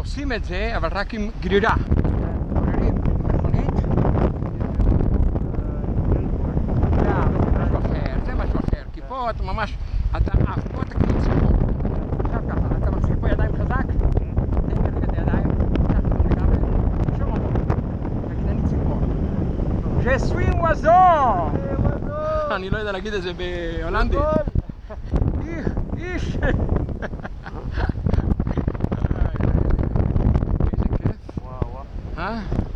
עושים את זה, אבל רק עם גרירה. גרירים מכונית. זה משהו אחר, כי פה אתה ממש, אתה עף, פה אתה כאילו ציפור. עכשיו ככה, אתה מחזיק פה ידיים חזק, תן כרגע את הידיים, קח אותם לגמרי, שום עמוק. תגיד, אני ציפור. Je suis oiseau! אני לא יודע להגיד את זה בהולנדית. איש! איזה כיף. וואו וואו.